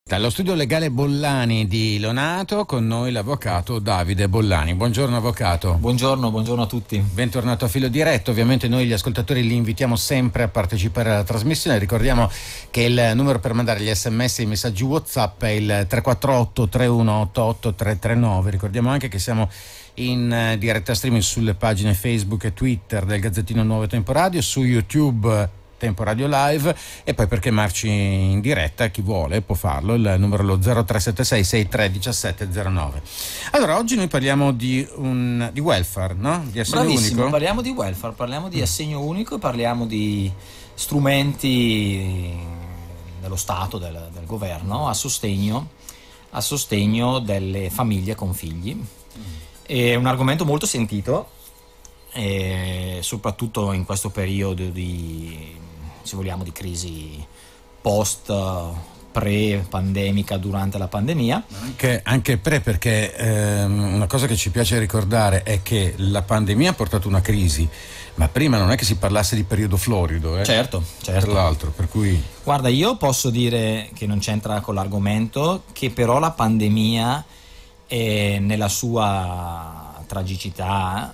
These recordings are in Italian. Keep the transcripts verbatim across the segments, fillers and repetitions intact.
Dallo studio legale Bollani di Lonato, con noi l'avvocato Davide Bollani. Buongiorno avvocato. Buongiorno, buongiorno a tutti. Bentornato a Filo Diretto. Ovviamente noi gli ascoltatori li invitiamo sempre a partecipare alla trasmissione. Ricordiamo che il numero per mandare gli sms e i messaggi WhatsApp è il tre quattro otto tre uno otto otto tre tre nove. Ricordiamo anche che siamo in diretta streaming sulle pagine Facebook e Twitter del Gazzettino Nuovo Tempo Radio, su YouTube Tempo Radio Live, e poi per chiamarci in diretta chi vuole può farlo, il numero è lo zero tre sette sei sei tre uno sette zero nove. Allora oggi noi parliamo di un di welfare, no? Di assegno Bravissimo, unico. Parliamo di welfare, parliamo di assegno unico e parliamo di strumenti dello Stato, del, del governo a sostegno, a sostegno delle famiglie con figli. È un argomento molto sentito, e soprattutto in questo periodo di, se vogliamo, di crisi post pre-pandemica, durante la pandemia. Anche, anche pre, perché ehm, una cosa che ci piace ricordare è che la pandemia ha portato una crisi, ma prima non è che si parlasse di periodo florido, eh? Certo, certo. Tra l'altro, per cui... Guarda, io posso dire che non c'entra con l'argomento, che però la pandemia eh, nella sua tragicità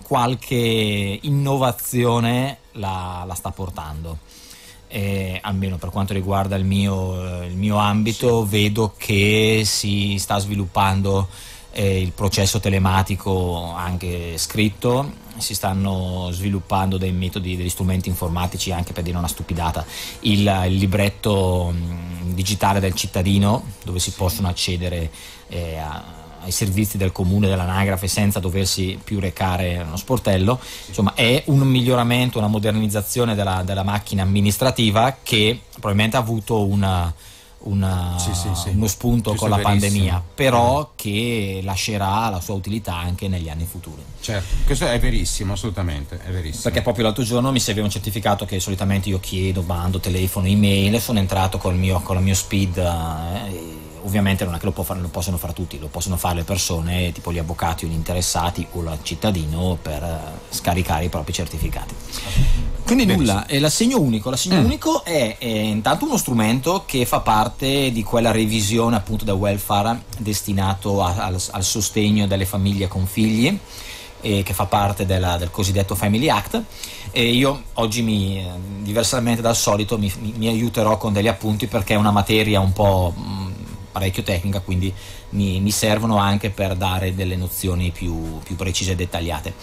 qualche innovazione la, la sta portando, eh, almeno per quanto riguarda il mio, il mio ambito. Sì. Vedo che si sta sviluppando eh, il processo telematico anche scritto, si stanno sviluppando dei metodi, degli strumenti informatici, anche per dire una stupidata, il, il libretto mh, digitale del cittadino, dove si possono accedere eh, a ai servizi del comune, dell'anagrafe, senza doversi più recare uno sportello. Insomma, è un miglioramento, una modernizzazione della, della macchina amministrativa che probabilmente ha avuto una, una, sì, sì, sì. uno spunto Ci con la verissimo. pandemia, però che lascerà la sua utilità anche negli anni futuri. Certo, questo è verissimo, assolutamente, è verissimo. Perché proprio l'altro giorno mi serviva un certificato che solitamente io chiedo, bando, telefono, email, sono entrato col mio, con il mio speed, eh, ovviamente non è che lo, può fare, lo possono fare tutti, lo possono fare le persone, tipo gli avvocati o gli interessati o il cittadino, per uh, scaricare i propri certificati. Quindi nulla, è l'assegno unico. L'assegno mm. unico è, è intanto uno strumento che fa parte di quella revisione appunto del welfare destinato a, al, al sostegno delle famiglie con figli, eh, che fa parte della, del cosiddetto Family Act. E io oggi, mi, diversamente dal solito, mi, mi aiuterò con degli appunti, perché è una materia un po' mh, parecchio tecnica, quindi mi, mi servono anche per dare delle nozioni più, più precise e dettagliate.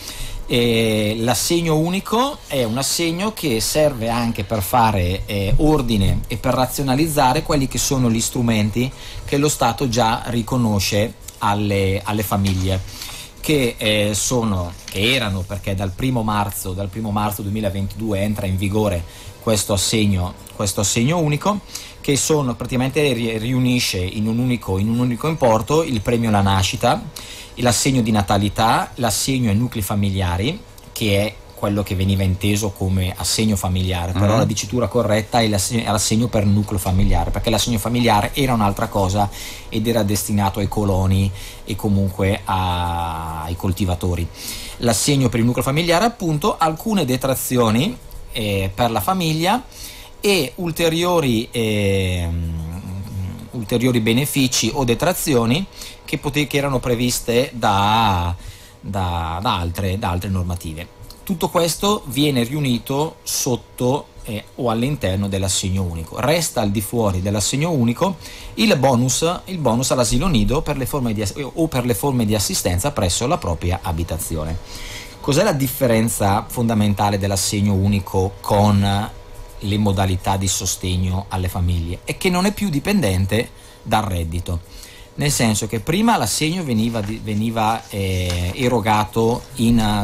E l'assegno unico è un assegno che serve anche per fare eh, ordine e per razionalizzare quelli che sono gli strumenti che lo Stato già riconosce alle, alle famiglie, che eh, sono, che erano, perché dal primo marzo, dal primo marzo duemilaventidue entra in vigore questo assegno, questo assegno unico, che sono praticamente riunisce in un unico, in un unico importo il premio alla nascita, l'assegno di natalità, l'assegno ai nuclei familiari, che è quello che veniva inteso come assegno familiare, però uh-huh. la dicitura corretta è l'assegno, è l'assegno per nucleo familiare, perché l'assegno familiare era un'altra cosa ed era destinato ai coloni e comunque a, ai coltivatori. L'assegno per il nucleo familiare, appunto, alcune detrazioni eh, per la famiglia e ulteriori, eh, ulteriori benefici o detrazioni che, pote- che erano previste da, da, da, altre, da altre normative. Tutto questo viene riunito sotto eh, o all'interno dell'assegno unico. Resta al di fuori dell'assegno unico il bonus, il bonus all'asilo nido per le forme di, o per le forme di assistenza presso la propria abitazione. Cos'è la differenza fondamentale dell'assegno unico con le modalità di sostegno alle famiglie? È che non è più dipendente dal reddito, nel senso che prima l'assegno veniva, veniva eh, erogato in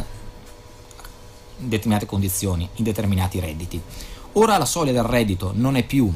determinate condizioni, in determinati redditi. Ora la soglia del reddito non è più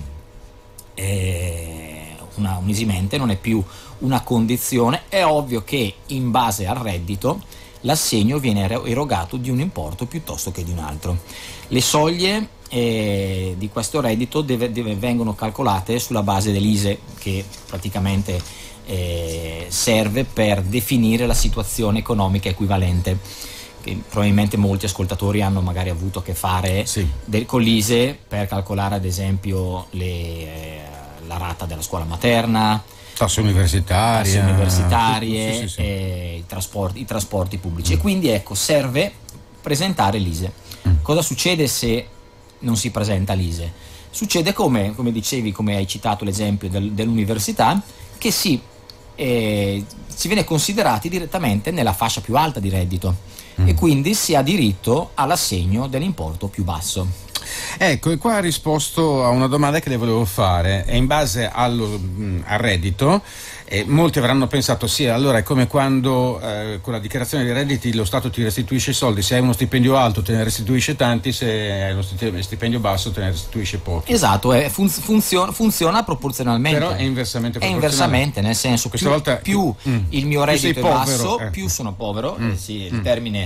eh, una, un esimente, non è più una condizione. È ovvio che in base al reddito l'assegno viene erogato di un importo piuttosto che di un altro. Le soglie eh, di questo reddito deve, deve, vengono calcolate sulla base dell'I S E E, che praticamente eh, serve per definire la situazione economica equivalente, che probabilmente molti ascoltatori hanno magari avuto a che fare sì. del, con l'I S E E per calcolare ad esempio le, eh, la rata della scuola materna, tasse universitarie, tasse universitarie sì, sì, sì, sì. E i, trasporti, i trasporti pubblici. Mm. E quindi ecco, serve presentare l'I S E. Mm. Cosa succede se non si presenta l'I S E? Succede come, come dicevi, come hai citato l'esempio del, dell'università, che si, eh, si viene considerati direttamente nella fascia più alta di reddito mm. e quindi si ha diritto all'assegno dell'importo più basso. Ecco, e qua ha risposto a una domanda che le volevo fare. E in base allo, mh, al reddito, eh, molti avranno pensato sì, allora è come quando eh, con la dichiarazione dei redditi lo Stato ti restituisce i soldi, se hai uno stipendio alto te ne restituisce tanti, se hai uno stipendio basso te ne restituisce pochi. Esatto, è, fun- funziona, funziona proporzionalmente. Però è inversamente proporzionale. È inversamente, nel senso questa più, volta più mm, il mio reddito è basso, eh. più sono povero, mm. eh, sì, il mm. termine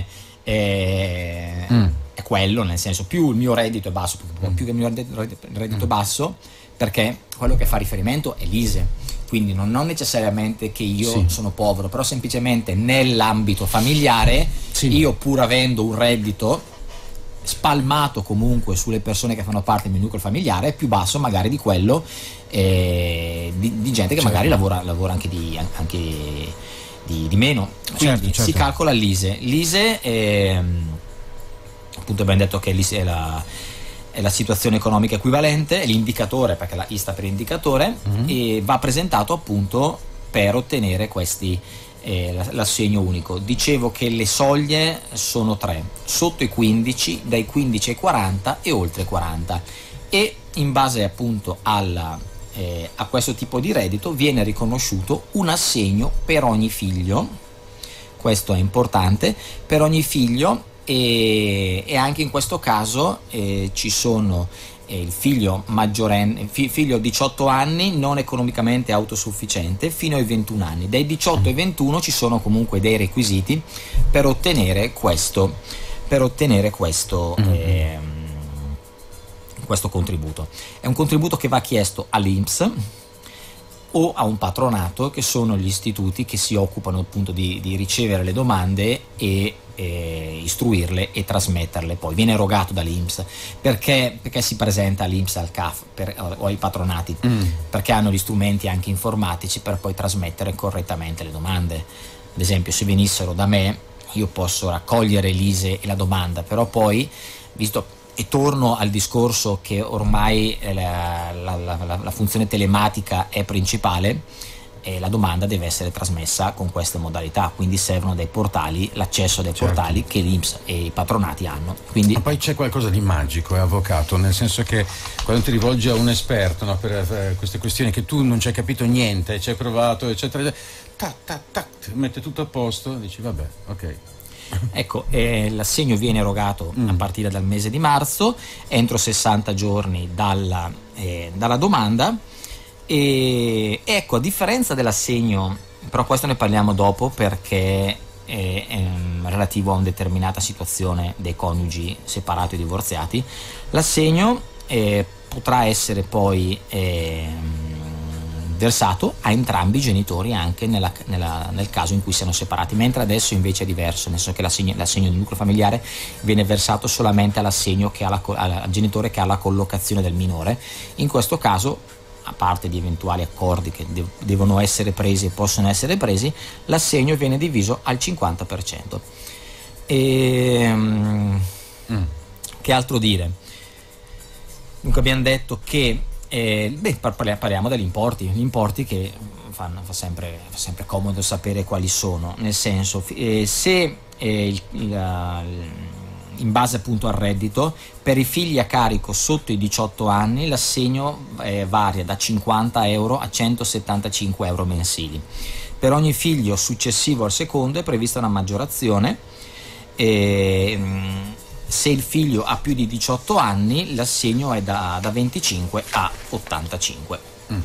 è... Mm. è quello, nel senso più il mio reddito è basso, più, più che il mio reddito è basso, perché quello che fa riferimento è l'I S E, quindi non, non necessariamente che io sì. sono povero, però semplicemente nell'ambito familiare sì. io pur avendo un reddito spalmato comunque sulle persone che fanno parte del mio nucleo familiare è più basso magari di quello eh, di, di gente che certo. magari lavora, lavora anche di, anche di, di meno, quindi certo, certo. si calcola l'I S E. L'I S E è, appunto abbiamo detto che l'I S E è la, è la situazione economica equivalente, è l'indicatore, perché la I sta per indicatore, mm-hmm. e va presentato appunto per ottenere questi eh, l'assegno unico. Dicevo che le soglie sono tre, sotto i quindici, dai quindici ai quaranta e oltre i quaranta, e in base appunto alla, eh, a questo tipo di reddito viene riconosciuto un assegno per ogni figlio. Questo è importante, per ogni figlio. E, e anche in questo caso eh, ci sono eh, il figlio maggiorenne, fi, figlio diciotto anni non economicamente autosufficiente fino ai ventuno anni. Dai diciotto ai ventuno ci sono comunque dei requisiti per ottenere questo, per ottenere questo, mm-hmm. eh, questo contributo. È un contributo che va chiesto all'I N P S o a un patronato, che sono gli istituti che si occupano appunto di, di ricevere le domande e eh, istruirle e trasmetterle. Poi viene erogato dall'I N P S. Perché, perché si presenta all'I N P S, al C A F per, o ai patronati? Mm. Perché hanno gli strumenti anche informatici per poi trasmettere correttamente le domande. Ad esempio, se venissero da me, io posso raccogliere l'I S E e la domanda, però poi, visto e torno al discorso che ormai la, la, la, la funzione telematica è principale, e la domanda deve essere trasmessa con queste modalità, quindi servono dei portali, l'accesso a dei certo. portali che l'I N P S e i patronati hanno. Quindi... Ma poi c'è qualcosa di magico, è avvocato, nel senso che quando ti rivolgi a un esperto, no, per, per queste questioni che tu non ci hai capito niente, ci hai provato, eccetera, tac, tac, tac, mette tutto a posto, dici vabbè, ok. Ecco, eh, l'assegno viene erogato mm. a partire dal mese di marzo, entro sessanta giorni dalla, eh, dalla domanda, e ecco, a differenza dell'assegno, però questo ne parliamo dopo perché è, è relativo a una determinata situazione dei coniugi separati o divorziati, l'assegno eh, potrà essere poi eh, versato a entrambi i genitori anche nella, nella, nel caso in cui siano separati, mentre adesso invece è diverso, nel senso che l'assegno, l'assegno del nucleo familiare viene versato solamente all'assegno che ha la, al genitore che ha la collocazione del minore. In questo caso, a parte di eventuali accordi che de- devono essere presi e possono essere presi, l'assegno viene diviso al cinquanta per cento. E, mm. Che altro dire? Dunque abbiamo detto che Eh, beh, parliamo degli importi, gli importi che fanno, fa, sempre, fa sempre comodo sapere quali sono, nel senso eh, se eh, il, il, in base appunto al reddito, per i figli a carico sotto i diciotto anni l'assegno eh, varia da cinquanta euro a centosettantacinque euro mensili. Per ogni figlio successivo al secondo è prevista una maggiorazione. eh, Se il figlio ha più di diciotto anni, l'assegno è da, da venticinque a ottantacinque. Mm.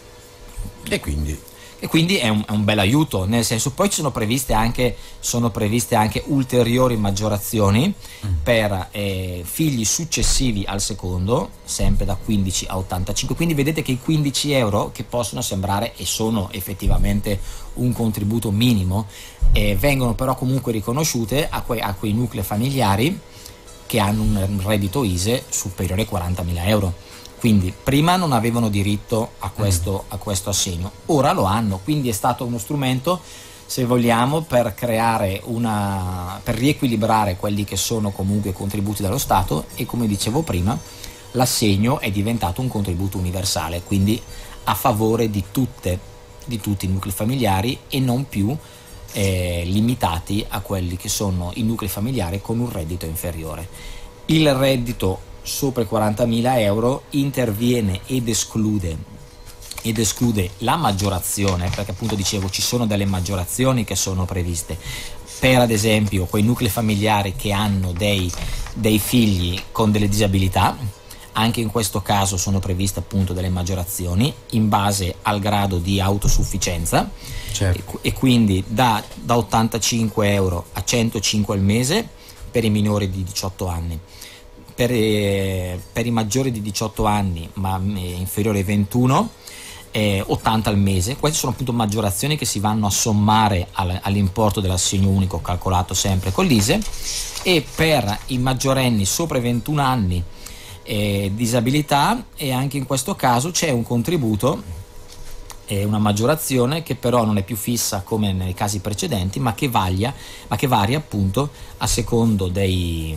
E quindi? E quindi è un, è un bel aiuto, nel senso, poi ci sono previste anche, sono previste anche ulteriori maggiorazioni mm. per eh, figli successivi al secondo, sempre da quindici a ottantacinque. Quindi vedete che i quindici euro, che possono sembrare e sono effettivamente un contributo minimo, eh, vengono però comunque riconosciute a, que- a quei nuclei familiari che hanno un reddito I S E superiore ai quarantamila euro. Quindi prima non avevano diritto a questo, a questo assegno, ora lo hanno, quindi è stato uno strumento, se vogliamo, per creare una, per riequilibrare quelli che sono comunque i contributi dallo Stato, e come dicevo prima l'assegno è diventato un contributo universale, quindi a favore di tutte, di tutti i nuclei familiari e non più eh, limitati a quelli che sono i nuclei familiari con un reddito inferiore. Il reddito sopra i quarantamila euro interviene ed esclude ed esclude la maggiorazione, perché appunto dicevo ci sono delle maggiorazioni che sono previste per, ad esempio, quei nuclei familiari che hanno dei, dei figli con delle disabilità. Anche in questo caso sono previste appunto delle maggiorazioni in base al grado di autosufficienza, certo. e, e quindi da, da ottantacinque euro a centocinque al mese per i minori di diciotto anni. Per, eh, per i maggiori di diciotto anni ma eh, inferiori ai ventuno, eh, ottanta al mese. Queste sono appunto maggiorazioni che si vanno a sommare al, all'importo dell'assegno unico calcolato sempre con l'I S E. E per i maggiorenni sopra i ventuno anni, eh, disabilità, e anche in questo caso c'è un contributo, eh, una maggiorazione che però non è più fissa come nei casi precedenti, ma che varia, ma che varia appunto a secondo dei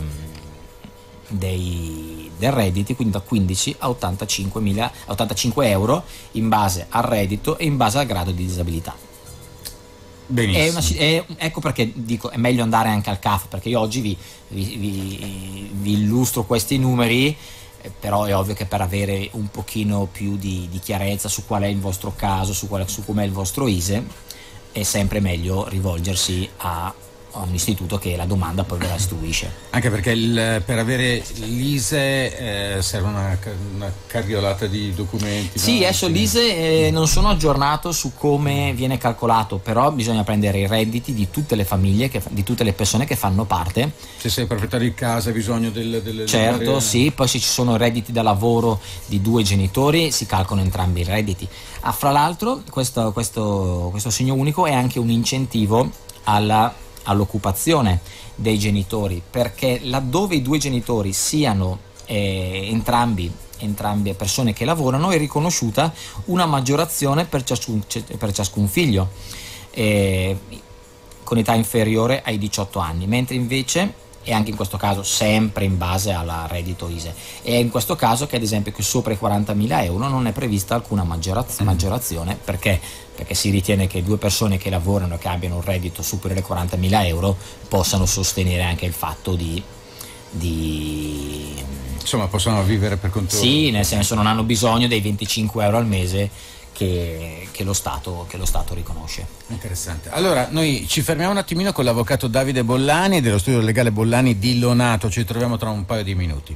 Dei, del reddito, quindi da quindici a ottantacinque euro in base al reddito e in base al grado di disabilità. Benissimo. È una, è, ecco perché dico è meglio andare anche al C A F, perché io oggi vi, vi, vi, vi illustro questi numeri, eh, però è ovvio che per avere un pochino più di, di chiarezza su qual è il vostro caso, su, qual, su com'è il vostro I S E, è sempre meglio rivolgersi a a un istituto che la domanda poi ve la istruisce. Anche perché il, per avere l'I S E eh, serve una, una carriolata di documenti. Sì, adesso l'I S E eh, non sono aggiornato su come viene calcolato, però bisogna prendere i redditi di tutte le famiglie, che, di tutte le persone che fanno parte. Se sei proprietario di casa hai bisogno del... del certo, del... sì, poi se ci sono redditi da lavoro di due genitori si calcolano entrambi i redditi. Ah, fra l'altro questo, questo, questo assegno unico è anche un incentivo alla all'occupazione dei genitori, perché laddove i due genitori siano eh, entrambi entrambe persone che lavorano è riconosciuta una maggiorazione per ciascun, per ciascun figlio eh, con età inferiore ai diciotto anni, mentre invece, e anche in questo caso sempre in base al reddito I S E, e in questo caso che ad esempio che sopra i quarantamila euro non è prevista alcuna maggioraz- maggiorazione perché perché si ritiene che due persone che lavorano e che abbiano un reddito superiore ai quarantamila euro possano sostenere anche il fatto di, di insomma possono vivere per conto. Sì, nel senso non hanno bisogno dei venticinque euro al mese che, che, lo Stato, che lo Stato riconosce. Interessante. Allora noi ci fermiamo un attimino con l'avvocato Davide Bollani dello studio legale Bollani di Lonato, ci troviamo tra un paio di minuti.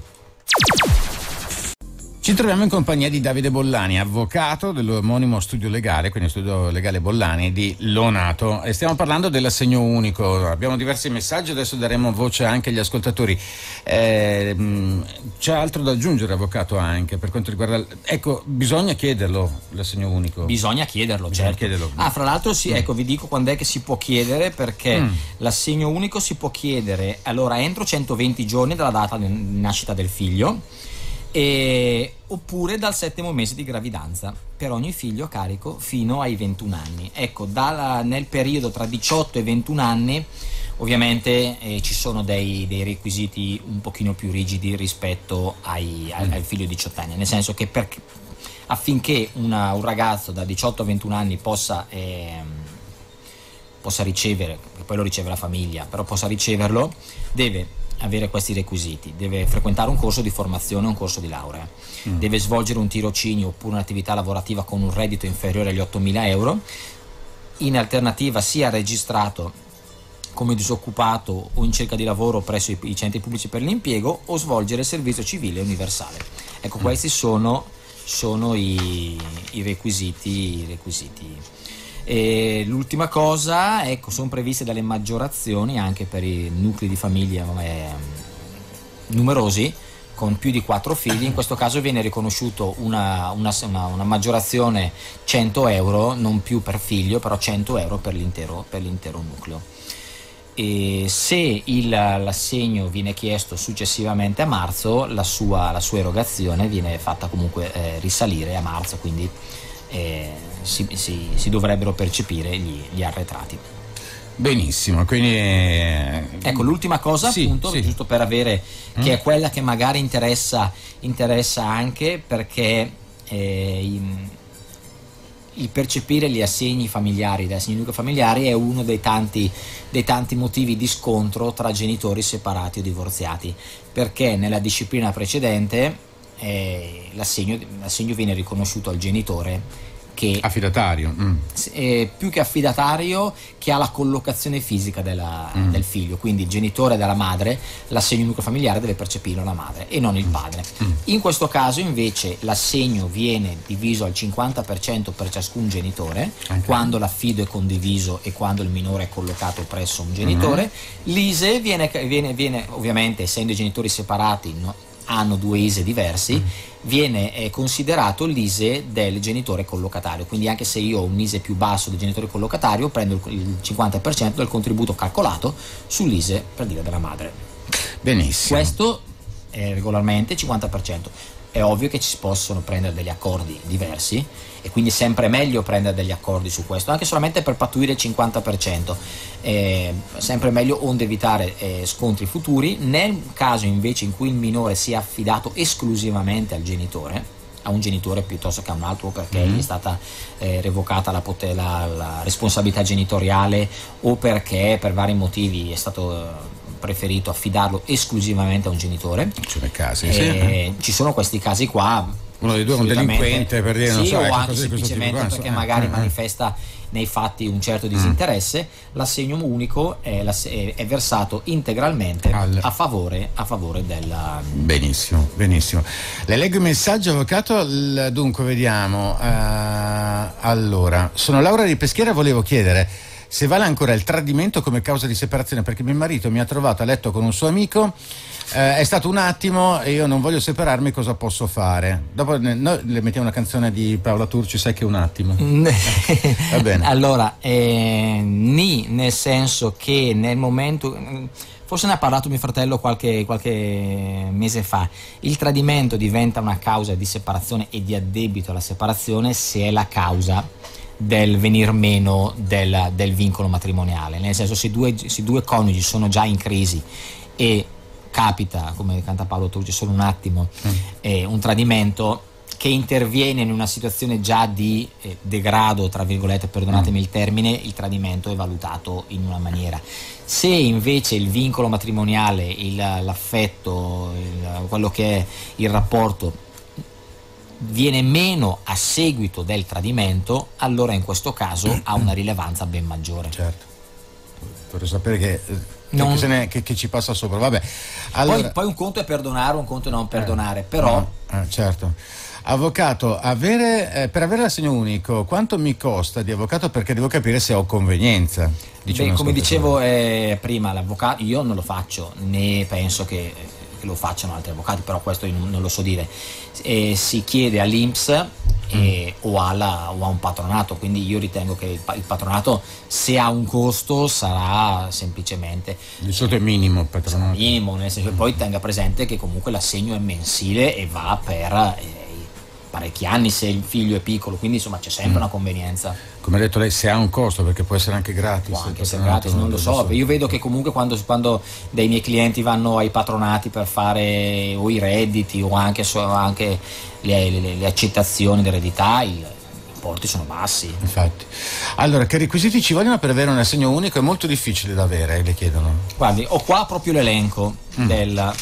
Ci troviamo in compagnia di Davide Bollani, avvocato dell'omonimo studio legale, quindi studio legale Bollani di Lonato, e stiamo parlando dell'assegno unico. Abbiamo diversi messaggi, adesso daremo voce anche agli ascoltatori. Eh, c'è altro da aggiungere, avvocato, anche per quanto riguarda... Ecco, bisogna chiederlo l'assegno unico. Bisogna chiederlo, bisogna certo. Chiederlo. Ah, fra l'altro sì, mm. ecco, vi dico quando è che si può chiedere, perché mm. l'assegno unico si può chiedere, allora, entro centoventi giorni dalla data di nascita del figlio, E, oppure dal settimo mese di gravidanza per ogni figlio a carico fino ai ventuno anni. Ecco, dalla, nel periodo tra diciotto e ventuno anni ovviamente eh, ci sono dei, dei requisiti un pochino più rigidi rispetto ai, al, al figlio di diciotto anni, nel senso che per, affinché una, un ragazzo da diciotto a ventuno anni possa eh, possa ricevere, che poi lo riceve la famiglia, però possa riceverlo, deve avere questi requisiti: deve frequentare un corso di formazione, un corso di laurea, mm. deve svolgere un tirocinio oppure un'attività lavorativa con un reddito inferiore agli ottomila euro, in alternativa sia registrato come disoccupato o in cerca di lavoro presso i, i centri pubblici per l'impiego, o svolgere il servizio civile universale. Ecco, mm. questi sono, sono i, i requisiti, i requisiti. E l'ultima cosa, ecco, sono previste delle maggiorazioni anche per i nuclei di famiglia eh, numerosi con più di quattro figli. In questo caso viene riconosciuto una, una, una, una maggiorazione cento euro, non più per figlio, però cento euro per l'intero, per l'intero nucleo. e se il, l'assegno viene chiesto successivamente a marzo, la sua, la sua erogazione viene fatta comunque eh, risalire a marzo, quindi eh, si, si, si dovrebbero percepire gli, gli arretrati. Benissimo, quindi eh... ecco l'ultima cosa, sì, appunto, sì. giusto per avere, mm. che è quella che magari interessa, interessa anche perché eh, in, il percepire gli assegni familiari, gli assegni familiari è uno dei tanti, dei tanti motivi di scontro tra genitori separati o divorziati, perché nella disciplina precedente eh, l'assegno, l'assegno viene riconosciuto al genitore che affidatario, mm. eh, più che affidatario, che ha la collocazione fisica della, mm. del figlio, quindi il genitore della madre, l'assegno nucleo familiare deve percepirlo la madre e non il padre. Mm. In questo caso invece l'assegno viene diviso al cinquanta per cento per ciascun genitore, okay. quando l'affido è condiviso e quando il minore è collocato presso un genitore. Mm. L'I S E E viene, viene, viene ovviamente, essendo i genitori separati, no, hanno due I S E E diversi, mm. viene eh, considerato l'I S E E del genitore collocatario, quindi anche se io ho un I S E E più basso del genitore collocatario, prendo il, il cinquanta per cento del contributo calcolato sull'I S E E, per dire, della madre. Benissimo. Questo è regolarmente cinquanta per cento. È ovvio che ci si possono prendere degli accordi diversi e quindi è sempre meglio prendere degli accordi su questo, anche solamente per pattuire il cinquanta per cento. È sempre meglio, onde evitare eh, scontri futuri. Nel caso invece in cui il minore sia affidato esclusivamente al genitore, a un genitore piuttosto che a un altro, perché mm. gli è stata eh, revocata la, poter, la, la responsabilità genitoriale, o perché per vari motivi è stato eh, preferito affidarlo esclusivamente a un genitore. Ci sono i casi, eh, sì. Ci sono questi casi qua. Uno dei due è un delinquente, per dire, sì, non so, o ecco, anche così, semplicemente tipo, perché eh, magari eh, manifesta nei fatti un certo disinteresse. Mm. L'assegno unico è, è versato integralmente All... a favore, a favore della... Benissimo, benissimo. Le leggo i messaggi, avvocato. Dunque, vediamo. Uh, allora, sono Laura di Peschiera, volevo chiedere se vale ancora il tradimento come causa di separazione, perché mio marito mi ha trovato a letto con un suo amico, eh, è stato un attimo e io non voglio separarmi, cosa posso fare? Dopo ne, noi le mettiamo una canzone di Paola Turci, sai che è un attimo. Va bene. Allora, eh, ni nel senso che nel momento, forse ne ha parlato mio fratello qualche, qualche mese fa, il tradimento diventa una causa di separazione e di addebito alla separazione se è la causa del venir meno del, del vincolo matrimoniale, nel senso se due, se due coniugi sono già in crisi e capita, come canta Paolo Turci, solo un attimo, mm. eh, un tradimento che interviene in una situazione già di eh, degrado, tra virgolette, perdonatemi mm. il termine, il tradimento è valutato in una maniera. Se invece il vincolo matrimoniale, il, l'affetto, il, quello che è il rapporto viene meno a seguito del tradimento, allora in questo caso ha una rilevanza ben maggiore. Certo, vorrei sapere che, non... che, se ne, che, che ci passa sopra. Vabbè. Allora... Poi, poi un conto è perdonare, un conto è non perdonare, eh, però... No, eh, certo. Avvocato, avere, eh, per avere l'assegno unico, quanto mi costa di avvocato, perché devo capire se ho convenienza? Beh, come dicevo eh, prima, l'avvocato, io non lo faccio, né penso che... che lo facciano altri avvocati, però questo io non, non lo so dire. E si chiede all'I N P S e, mm. o, alla, o a un patronato, quindi io ritengo che il, il patronato, se ha un costo, sarà semplicemente di solito è minimo il patronato, minimo, nel senso che poi tenga presente che comunque l'assegno è mensile e va per eh, parecchi anni se il figlio è piccolo, quindi insomma c'è sempre mm. una convenienza. Come ha detto lei, se ha un costo, perché può essere anche gratis. Può anche essere gratis, non lo so. Io vedo che comunque quando, quando dei miei clienti vanno ai patronati per fare o i redditi o anche, so, anche le, le, le accettazioni d'eredità, i importi sono bassi. Infatti. Allora, che requisiti ci vogliono per avere un assegno unico? È molto difficile da avere, le chiedono. Guardi, ho qua proprio l'elenco mm. del...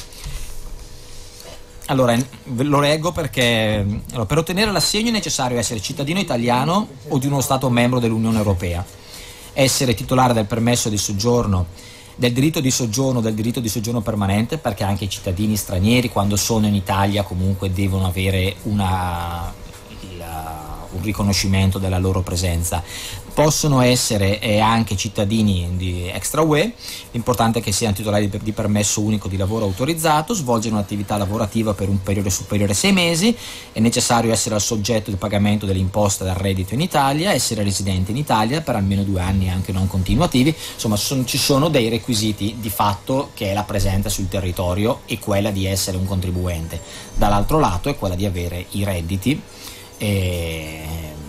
Allora, lo leggo perché allora, per ottenere l'assegno è necessario essere cittadino italiano o di uno Stato membro dell'Unione Europea, essere titolare del permesso di soggiorno, del diritto di soggiorno, del diritto di soggiorno permanente, perché anche i cittadini stranieri quando sono in Italia comunque devono avere una, la, un riconoscimento della loro presenza. Possono essere eh, anche cittadini di extra U E, l'importante è che siano titolari di, di permesso unico di lavoro autorizzato, svolgere un'attività lavorativa per un periodo superiore a sei mesi, è necessario essere al soggetto del pagamento dell'imposta del reddito in Italia, essere residente in Italia per almeno due anni anche non continuativi, insomma son, ci sono dei requisiti di fatto, che è la presenza sul territorio e quella di essere un contribuente. Dall'altro lato è quella di avere i redditi eh,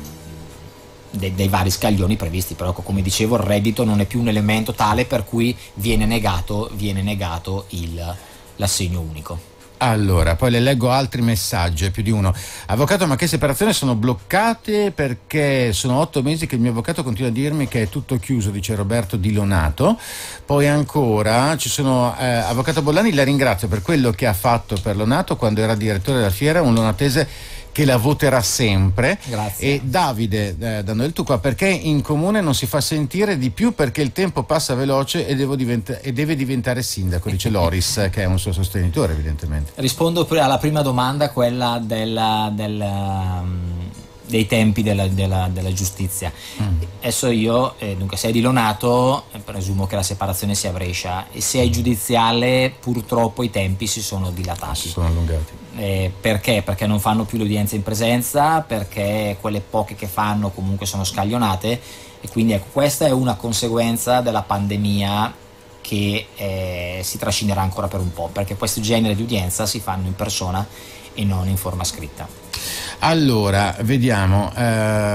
dei, dei vari scaglioni previsti, però come dicevo il reddito non è più un elemento tale per cui viene negato, viene negato il, l'assegno unico. Allora, poi le leggo altri messaggi, più di uno. Avvocato, ma che separazione sono bloccate perché sono otto mesi che il mio avvocato continua a dirmi che è tutto chiuso, dice Roberto Di Lonato. Poi ancora ci sono, eh, avvocato Bollani, la ringrazio per quello che ha fatto per Lonato quando era direttore della fiera, un lonatese che la voterà sempre. Grazie. E Davide eh, dando il tu qua, perché in comune non si fa sentire di più perché il tempo passa veloce e, devo diventa- e deve diventare sindaco, dice Loris, che è un suo sostenitore evidentemente. Rispondo alla prima domanda, quella della, della, dei tempi della, della, della giustizia. Mm. Adesso io, eh, dunque sei di Lonato, eh, presumo che la separazione sia a Brescia, e se è giudiziale purtroppo i tempi si sono dilatati. Si sono allungati. Eh, perché? Perché non fanno più le udienze in presenza, perché quelle poche che fanno comunque sono scaglionate, e quindi ecco, questa è una conseguenza della pandemia che eh, si trascinerà ancora per un po', perché questo genere di udienza si fanno in persona e non in forma scritta. Allora, vediamo eh,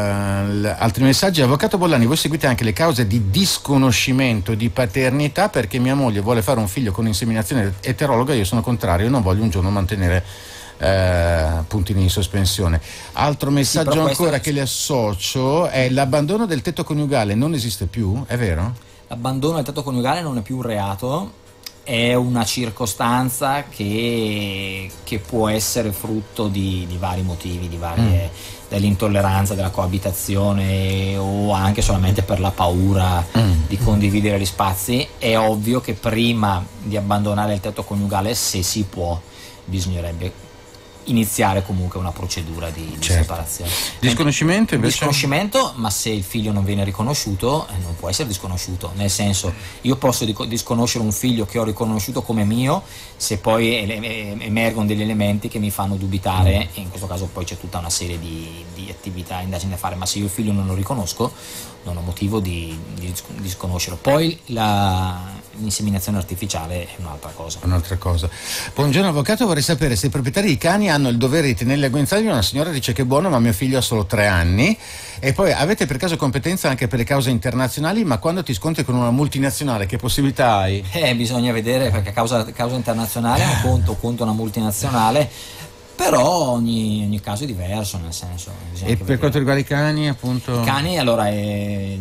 altri messaggi. Avvocato Bollani, voi seguite anche le cause di disconoscimento di paternità perché mia moglie vuole fare un figlio con inseminazione eterologa, io sono contrario, non voglio un giorno mantenere eh, puntini in sospensione. Altro messaggio sì, ancora questo... che le associo è l'abbandono del tetto coniugale non esiste più, è vero? L'abbandono del tetto coniugale non è più un reato, è una circostanza che, che può essere frutto di, di vari motivi, di varie, mm. dell'intolleranza, della coabitazione o anche solamente per la paura mm. di condividere gli spazi. È ovvio che prima di abbandonare il tetto coniugale, se si può, bisognerebbe iniziare comunque una procedura di, di certo. separazione. Disconoscimento invece? Disconoscimento, ma se il figlio non viene riconosciuto eh, non può essere disconosciuto, nel senso io posso dico, disconoscere un figlio che ho riconosciuto come mio se poi ele- emergono degli elementi che mi fanno dubitare, mm. e in questo caso poi c'è tutta una serie di, di attività, indagini da fare, ma se io il figlio non lo riconosco non ho motivo di, di disconoscerlo. Poi la, l'inseminazione artificiale è un'altra cosa. Un'altra cosa. Buongiorno avvocato, vorrei sapere se i proprietari di cani hanno il dovere di tenerli a guinzaglio. Una signora dice che è buono ma mio figlio ha solo tre anni. E poi avete per caso competenza anche per le cause internazionali, ma quando ti scontri con una multinazionale che possibilità hai? Eh, bisogna vedere, perché causa, causa internazionale un conto, conto una multinazionale, però ogni, ogni caso è diverso, nel senso. E per vedere. Quanto riguarda i cani, appunto? I cani, allora, è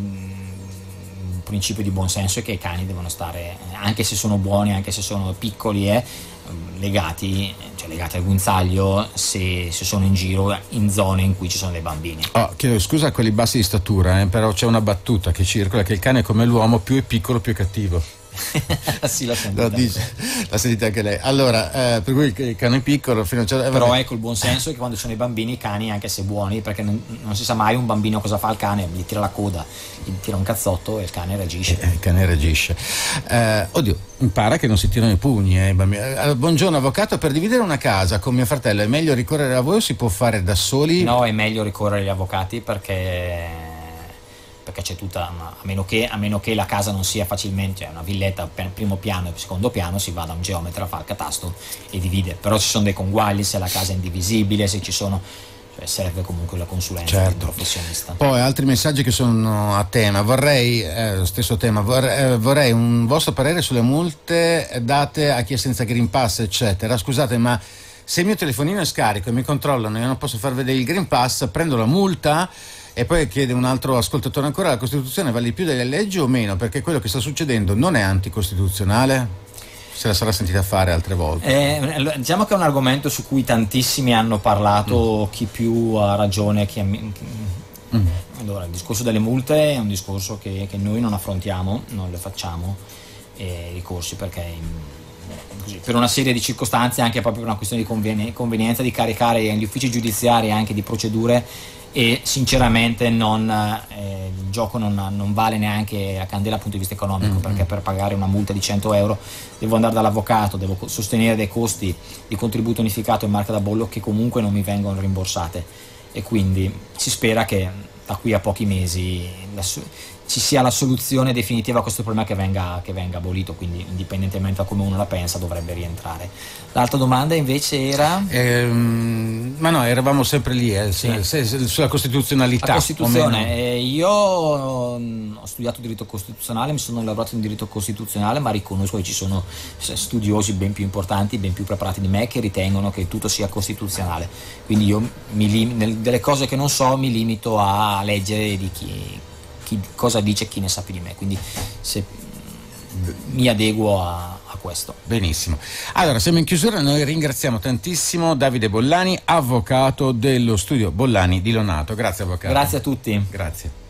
un principio di buon senso è che i cani devono stare, anche se sono buoni, anche se sono piccoli, eh, legati, cioè legati al guinzaglio se, se sono in giro in zone in cui ci sono dei bambini. Oh, chiedo scusa a quelli bassi di statura, eh, però c'è una battuta che circola che il cane è come l'uomo, più è piccolo più è cattivo. Sì, l'ha sentita. Lo dice, l'ha sentita anche lei. Allora, eh, per cui il cane è piccolo fino a certo... eh, però vabbè. Ecco, il buon senso è che quando ci sono i bambini, i cani, anche se buoni, perché non, non si sa mai un bambino cosa fa al cane, gli tira la coda, gli tira un cazzotto e il cane reagisce. Eh, il cane reagisce. Eh, oddio, impara che non si tirano i pugni, eh, i bambini. Allora, buongiorno avvocato, per dividere una casa con mio fratello è meglio ricorrere a voi o si può fare da soli? No, è meglio ricorrere agli avvocati perché perché c'è tutta una, a meno che a meno che la casa non sia facilmente, cioè una villetta primo piano e secondo piano, si va da un geometra a fare il catasto e divide, però ci sono dei conguagli se la casa è indivisibile, se ci sono, cioè serve comunque la consulenza certo. di un professionista. Poi altri messaggi che sono a tema, vorrei eh, lo stesso tema, vorrei, eh, vorrei un vostro parere sulle multe date a chi è senza Green Pass eccetera. Scusate, ma se il mio telefonino è scarico e mi controllano e io non posso far vedere il Green Pass, prendo la multa? E poi chiede un altro ascoltatore ancora, la Costituzione vale di più delle leggi o meno? Perché quello che sta succedendo non è anticostituzionale? Se la sarà sentita fare altre volte. Eh, diciamo che è un argomento su cui tantissimi hanno parlato, mm. chi più ha ragione, chi ha... Mm. Allora, il discorso delle multe è un discorso che, che noi non affrontiamo, non le facciamo, eh, ricorsi, perché... Così, per una serie di circostanze, anche proprio per una questione di conveni- convenienza di caricare gli uffici giudiziari anche di procedure e sinceramente non, eh, il gioco non, non vale neanche la candela dal punto di vista economico, mm-hmm. perché per pagare una multa di cento euro devo andare dall'avvocato, devo sostenere dei costi di contributo unificato e marca da bollo che comunque non mi vengono rimborsate, e quindi si spera che da qui a pochi mesi la, ci sia la soluzione definitiva a questo problema, che venga, che venga abolito, quindi indipendentemente da come uno la pensa dovrebbe rientrare. L'altra domanda invece era? Ehm, ma no, eravamo sempre lì, eh, sì. se, se, sulla costituzionalità. La Costituzione, eh, io ho studiato diritto costituzionale, mi sono lavorato in diritto costituzionale, ma riconosco che ci sono studiosi ben più importanti, ben più preparati di me, che ritengono che tutto sia costituzionale, quindi io mi lim- nel, delle cose che non so mi limito a leggere di chi Chi, cosa dice chi ne sa più di me, quindi se mi adeguo a, a questo. Benissimo, allora siamo in chiusura, noi ringraziamo tantissimo Davide Bollani, avvocato dello studio Bollani di Lonato. Grazie avvocato. Grazie a tutti. Grazie.